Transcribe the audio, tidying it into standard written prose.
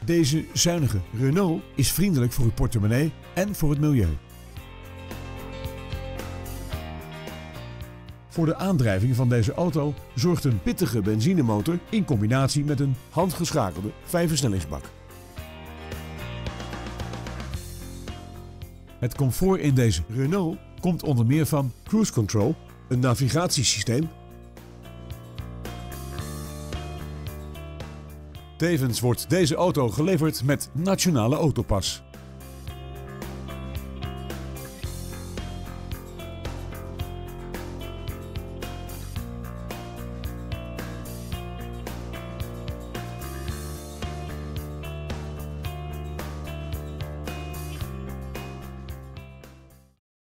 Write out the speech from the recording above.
Deze zuinige Renault is vriendelijk voor uw portemonnee en voor het milieu. Voor de aandrijving van deze auto zorgt een pittige benzinemotor in combinatie met een handgeschakelde 5-versnellingsbak. Het comfort in deze Renault komt onder meer van cruise control, een navigatiesysteem. Tevens wordt deze auto geleverd met Nationale Autopas.